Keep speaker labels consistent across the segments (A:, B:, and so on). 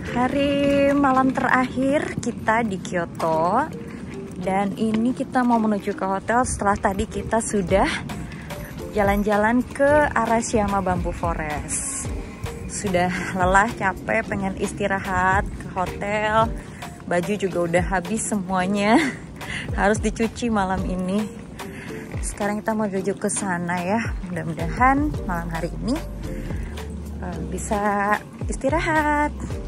A: Hari malam terakhir kita di Kyoto. Dan ini kita mau menuju ke hotel setelah tadi kita sudah jalan-jalan ke Arashiyama Bamboo Forest. Sudah lelah, capek, pengen istirahat ke hotel. Baju juga udah habis semuanya. Harus dicuci malam ini. Sekarang kita mau menuju ke sana ya. Mudah-mudahan malam hari ini bisa istirahat.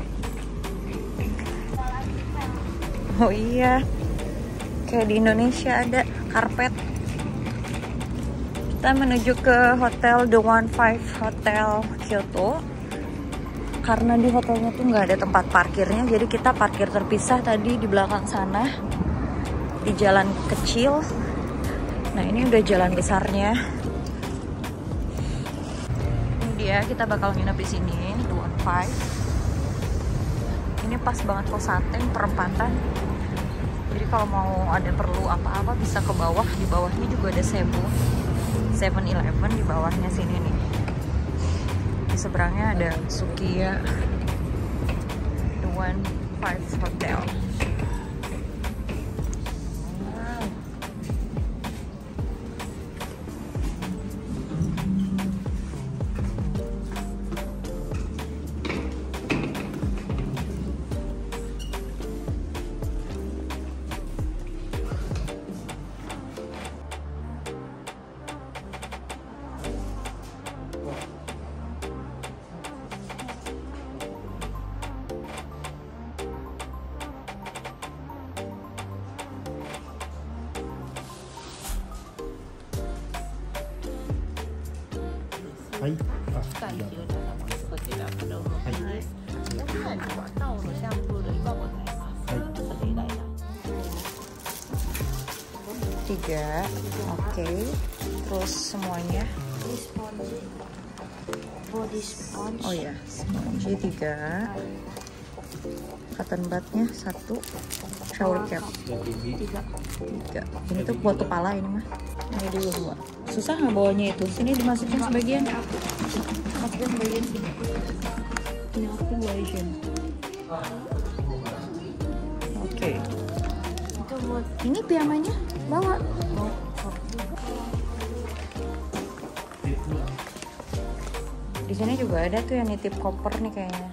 A: Oh iya, kayak di Indonesia ada karpet. Kita menuju ke hotel The 15 Hotel Kyoto. Karena di hotelnya tuh nggak ada tempat parkirnya, jadi kita parkir terpisah tadi di belakang sana, di jalan kecil. Nah ini udah jalan besarnya. Ini dia, kita bakal nginep di sini, The 15. Ini pas banget Kosateng perempatan. Jadi kalau mau ada perlu apa-apa bisa ke bawah. Di bawahnya juga ada 7-Eleven di bawahnya sini nih. Di seberangnya ada Sukiya The 15 Hotel. Tiga, oke. Terus semuanya.
B: Body sponge.
A: Oh ya, sponge 3. Cotton budnya 1. Shower cap 3. Ini tuh buat kepala ini mah. Ini dulu 2. Susah nggak bawanya itu? Sini dimasukin sebagian. Masukin sebagian sini. Ini aku version. Oke.
B: Itu buat
A: Ini piyamanya bawa. Di sini juga ada tuh yang nitip koper nih kayaknya.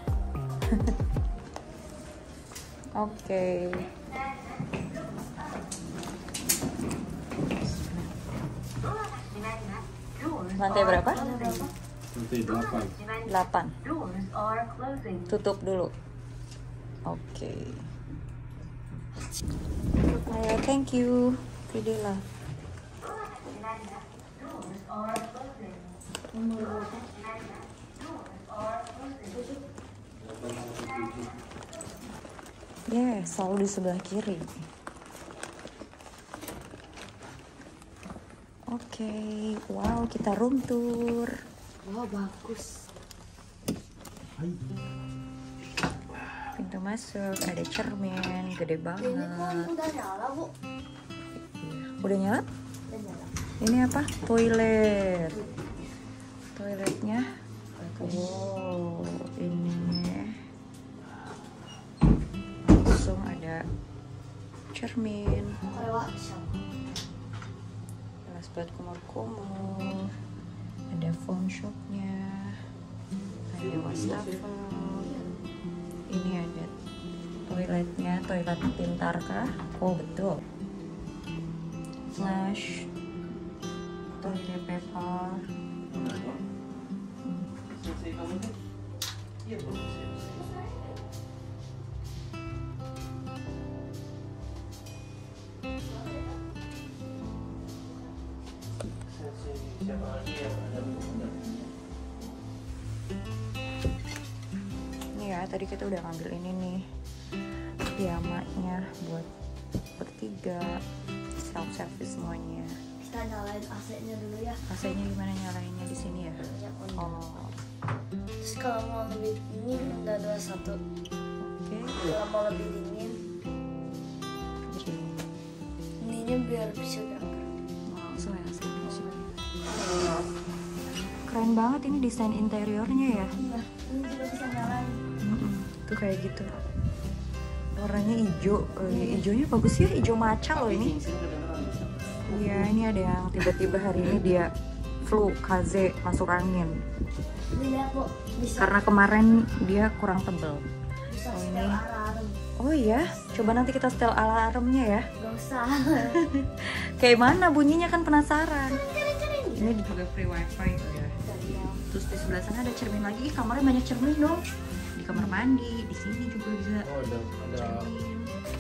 A: Oke. Lantai berapa?
C: Lantai 8.
A: 8. Tutup dulu. Oke. Ayo, thank you. Videolah. Ya, selalu di sebelah kiri. Oke, wow, kita room tour.
B: wah bagus.
A: Pintu masuk, ada cermin, gede banget.
B: Ini kan udah nyala, Bu.
A: Udah nyala?
B: Udah nyala.
A: Ini apa? Toilet. Toiletnya. Oh, ini. Langsung ada cermin. Gelas buat kumur-kumur. Ada phone shopnya. Ada wastafel. Ini ada toiletnya, toilet pintar kah? Oh betul. Flash, toilet paper. Ini ya, tadi kita udah ngambil ini nih, piyamanya buat bertiga, self service semuanya.
B: Kita nyalain AC-nya dulu ya.
A: AC-nya gimana nyalainnya di sini ya? Oh,
B: Terus kalau mau lebih dingin udah 21.
A: oke.
B: Kalau mau lebih dingin,
A: Jadi
B: ininya biar bisa gerak.
A: langsung ya AC-nya di sini. Keren banget ini desain interiornya ya.
B: Nah, ini juga bisa nyalain.
A: Tuh Tuh kayak gitu. Warnanya hijau. Hijaunya bagus ya, hijau matcha loh ini. Iya, ini ada yang tiba-tiba hari ini dia flu, kaze, masuk angin. Karena kemarin dia kurang tebel. Oh ini. Oh iya, coba nanti kita setel alarmnya ya.
B: Gak usah.
A: Kayak mana bunyinya kan penasaran. Ini juga free wifi ya. Terus di sebelah sana ada cermin lagi. Ih, kamarnya banyak cermin dong. Di kamar mandi, di sini juga bisa.
C: Oh, ada
A: cermin.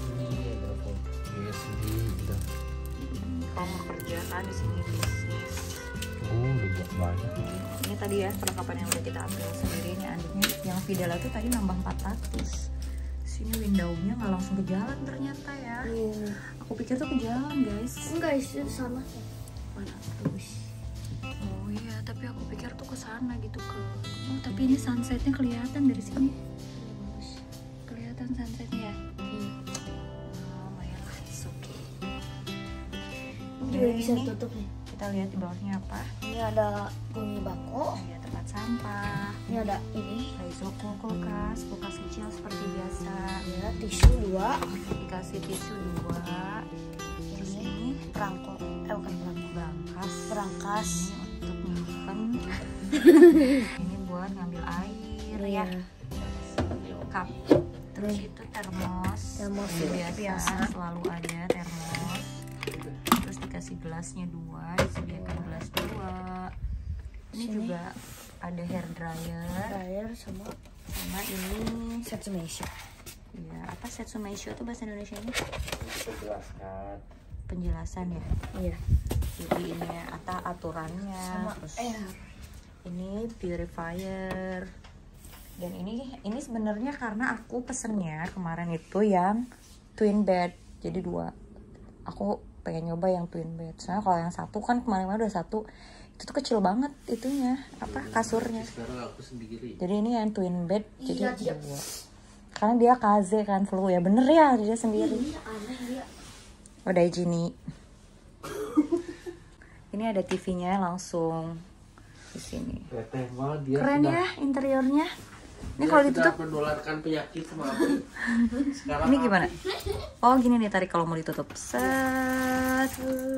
A: Kalau mau kerja kan di sini bisnis.
C: Oh, banyak banget.
A: Ini tadi ya perlengkapan yang udah kita ambil sendiri. Ini adiknya yang Vidala tuh tadi nambah 400. Sini window-nya nggak langsung ke jalan ternyata ya. Aku pikir tuh ke jalan guys.
B: Enggak, itu sana.
A: Mana terus? Oh iya, tapi aku pikir tuh ke sana gitu ke. Oh tapi ini sunsetnya kelihatan dari sini. Kelihatan sunsetnya ya. Oh baiklah, it's okay.
B: Ini juga bisa tutup nih.
A: Kita lihat di bawahnya apa?
B: Ini ada bunyi bako.
A: Ada tempat sampah.
B: Ini ada ini.
A: Reizoko, kulkas kecil seperti biasa.
B: Ya, tisu 2.
A: Dikasih tisu 2. Terus ini
B: Perangkok. Bukan perangkok.
A: berangkas ini untuk nyimpen. Ini buat ngambil air ya. Cup. Terus itu termos biasa selalu ada termos. Terus dikasih gelasnya 2, disediakan gelas 2. Ini juga ada hair dryer
B: sama
A: ini
B: setsumeisho.
A: ya. Apa setsumeisho itu bahasa Indonesia ini? Penjelasan ya.
B: Iya.
A: Jadi ini aturannya.
B: Sama
A: terus ini purifier. Dan ini sebenarnya karena aku pesennya kemarin itu yang twin bed, jadi 2. Aku pengen nyoba yang twin bed. Soalnya kalau yang satu kan kemarin udah satu, itu tuh kecil banget itunya, kasurnya.
C: Sekarang aku sendiri.
A: Jadi ini yang twin bed,
B: Iya,
A: jadi 2. Karena dia kaze kan flu ya, bener ya dia sendiri.
B: Aneh dia.
A: Oh Daijini. Ini ada TV-nya langsung di sini. Keren ya interiornya. Ini kalau ditutup
C: menularkan penyakit sama aku. Sekarang
A: ini gimana? Oh gini nih, tarik kalau mau ditutup. Set.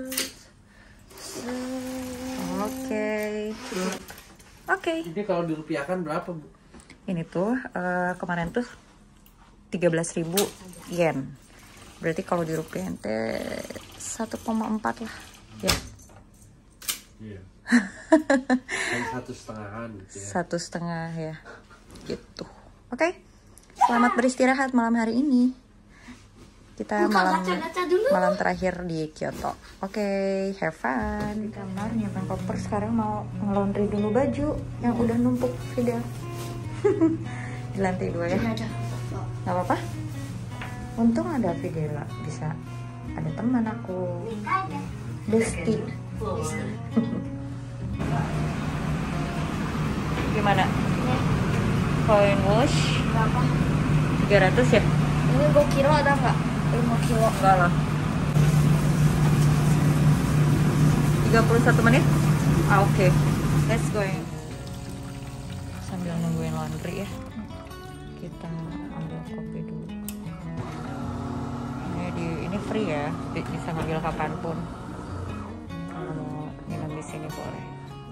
A: Oke.
C: Ini kalau dirupiahkan berapa, Bu?
A: Ini tuh kemarin tuh 13.000 yen. Berarti kalau dirupiahin teh 1,4 lah. Ya.
C: Iya. Kan 1,5-an gitu ya.
A: 1,5 ya. Gitu. Oke. Selamat beristirahat malam hari ini. Kita malam terakhir di Kyoto. Oke, have fun. Di kamar nyiapin koper, sekarang mau nge-laundry dulu baju yang udah numpuk Fidel. Di lantai 2 ya. Gak apa-apa. Untung ada Fidela, bisa ada teman aku. Besti. Gimana? Coin wash
B: Berapa?
A: 300 ya?
B: Ini 2 kilo ada nggak? 5 kilo.
A: Enggak lah. 31 menit? Oke. Let's go. Sambil nungguin laundry ya, kita ambil kopi dulu. Ini free ya, bisa ngambil kapanpun. Kalau mau minum di sini boleh.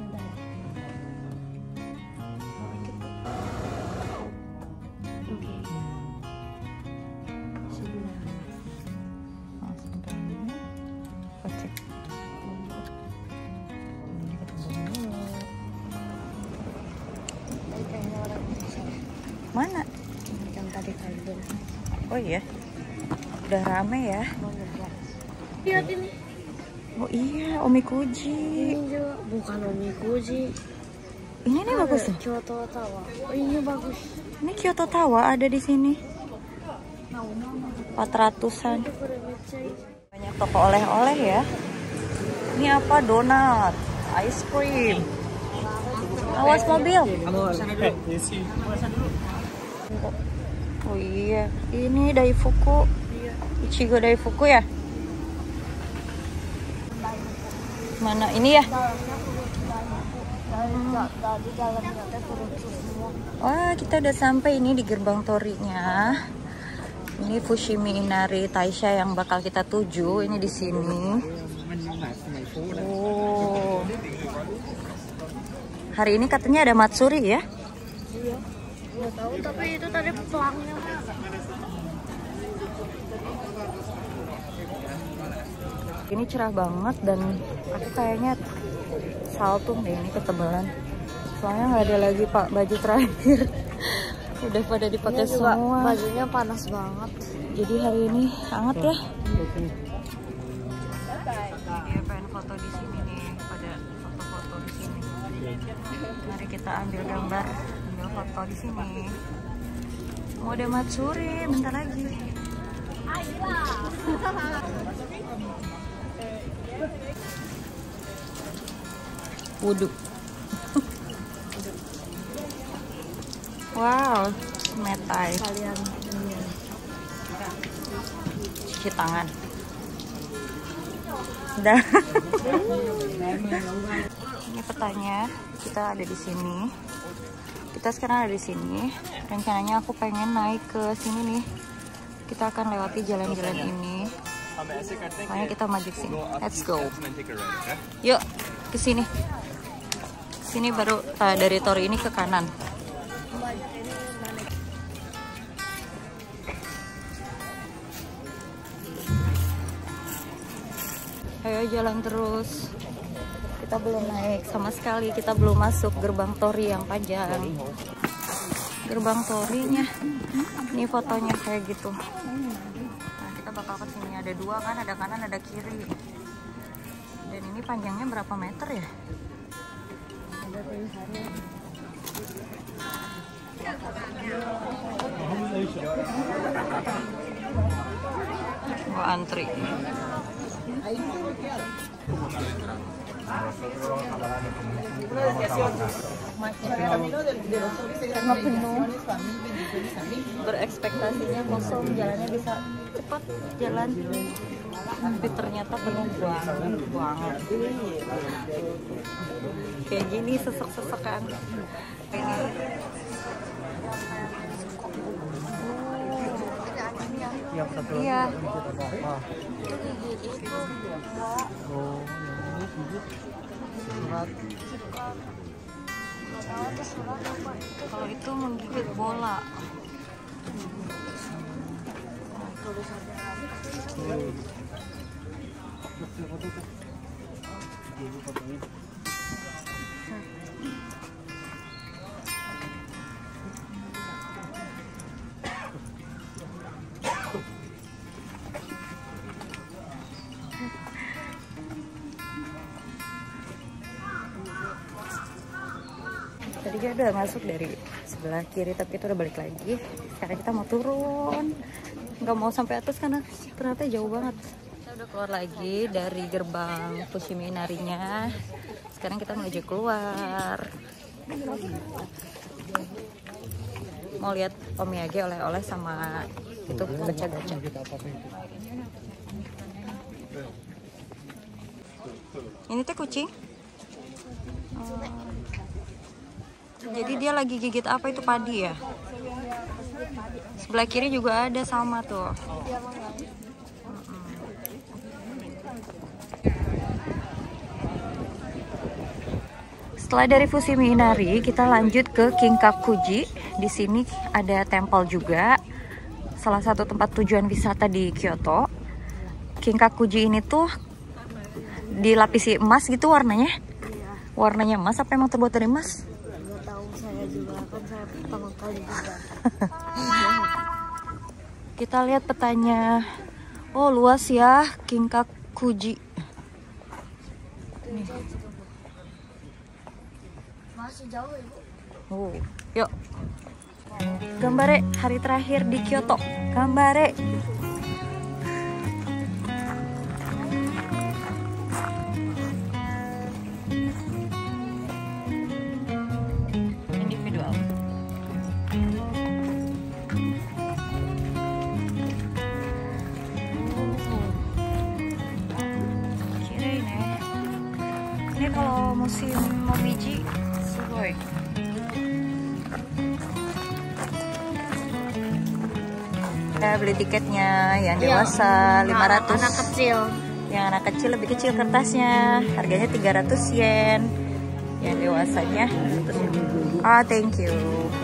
A: Mana?
B: Yang tadi kalian.
A: Oh iya, udah rame ya.
B: Lihat ini.
A: Oh iya, Omikuji.
B: Ini juga bukan Omikuji.
A: Ini nih bagus nih.
B: Kyoto Tower. Oh, ini bagus.
A: Ini Kyoto Tower ada di sini. 400-an. Banyak toko oleh-oleh ya. Ini apa? Donat, ice cream. Awas mobil. Oh iya, ini Daifuku. Ichigo Daifuku ya. Mana ini ya?
B: Tadi jalannya teh terus semua.
A: Wah, kita udah sampai ini di gerbang torinya. Ini Fushimi Inari Taisha yang bakal kita tuju. Ini di sini. Oh. Hari ini katanya ada matsuri ya?
B: Iya. Nggak tahu, tapi itu tadi pelangnya.
A: Ini cerah banget dan aku kayaknya saltung deh ini ketebalan. Soalnya nggak ada lagi pak baju terakhir. Udah pada dipakai semua.
B: Bajunya panas banget.
A: Jadi hari ini hangat ya. Dia pengen foto di sini nih, pada foto-foto di sini. Mari kita ambil gambar, ambil foto di sini. Mode matsuri bentar lagi. Wudhu. Wow, metai.
B: Kalian ini.
A: Cuci tangan. Udah. Ini petanya, kita ada di sini. Kita sekarang ada di sini. Rencananya aku pengen naik ke sini nih. Kita akan lewati jalan-jalan ini. Makanya kita maju ke sini. Let's go. Yuk, ke sini. Sini baru dari tori ini ke kanan. Ayo jalan terus. Kita belum naik sama sekali. Kita belum masuk gerbang tori yang panjang. Gerbang torinya. Ini fotonya kayak gitu. Nah, kita bakal ke sini. Ada dua kan, ada kanan, ada kiri. Dan ini panjangnya berapa meter ya? Wah, antri. Karena penuh, berekspektasinya kosong, jalannya bisa cepat jalan, tapi ternyata penuh banget. Kayak gini sesek-sesekan.
C: Yang satu
A: Iya. Kalau itu menggigit bola. Tadi kita udah masuk dari sebelah kiri, tapi itu udah balik lagi. Sekarang kita mau turun, nggak mau sampai atas karena ternyata jauh banget. Kita udah keluar lagi dari gerbang Fushimi Inarinya. Sekarang kita menuju keluar. Mau lihat omiyage, oleh-oleh sama itu gacha-gacha. Ini teh kucing. Jadi dia lagi gigit apa itu, padi ya? Sebelah kiri juga ada sama tuh. Setelah dari Fushimi Inari, kita lanjut ke Kinkakuji. Di sini ada tempel juga. Salah satu tempat tujuan wisata di Kyoto. Kinkakuji ini tuh dilapisi emas gitu warnanya. Warnanya emas, apa emang terbuat dari emas?
B: Nggak tahu, saya juga kan saya pertama kali juga.
A: Kita lihat petanya. Oh, luas ya Kinkakuji. Nih.
B: Masih jauh, Ibu.
A: Oh, yuk. Gambare, hari terakhir di Kyoto. Gambare. Individual. Kirain ya. Ini kalau musim momiji Ya, beli tiketnya yang dewasa 500.
B: Anak kecil.
A: Yang anak kecil lebih kecil kertasnya. Harganya 300 yen. Yang dewasanya 100 yen. Ah, thank you.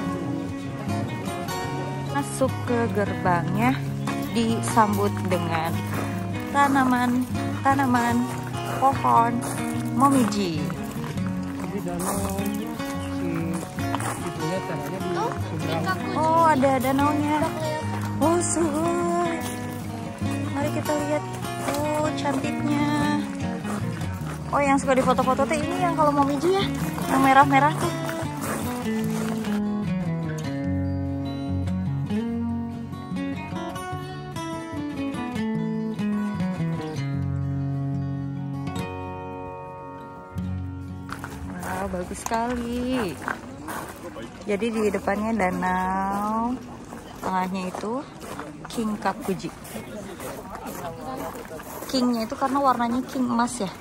A: Masuk ke gerbangnya disambut dengan tanaman pohon momiji. Oh, ada danaunya. Oh, sungguh. Mari kita lihat. Oh, cantiknya. Oh, yang suka di foto-foto tuh ini yang kalau momiji ya, yang merah-merah tuh. Wow, bagus sekali. Jadi di depannya danau, tengahnya itu King Kakuji. Kingnya itu karena warnanya king emas ya.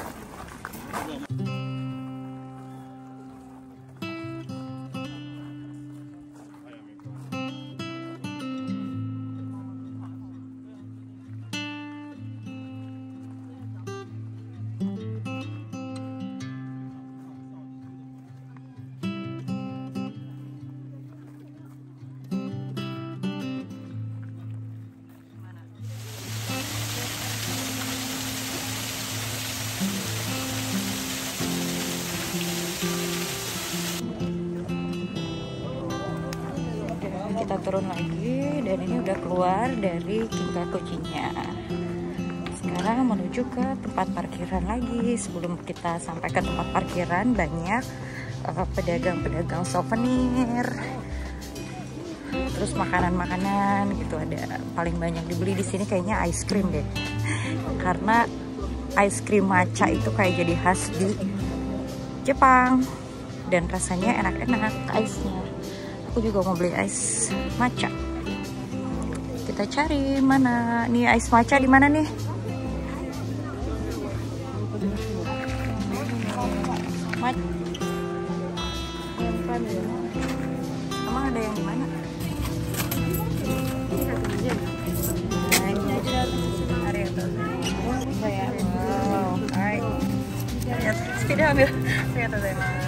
A: Kita turun lagi dan ini udah keluar dari Kinkakuji-nya. Sekarang menuju ke tempat parkiran lagi. Sebelum kita sampai ke tempat parkiran, banyak pedagang-pedagang souvenir, terus makanan-makanan gitu. Ada paling banyak dibeli di sini kayaknya ice cream deh, karena ice cream matcha itu kayak jadi khas di Jepang dan rasanya enak-enak ice-nya. Aku juga mau beli ice matcha. Kita cari mana nih ice matcha, di mana nih? Emang ada yang di mana? Wow, alright. Sepeda ambil.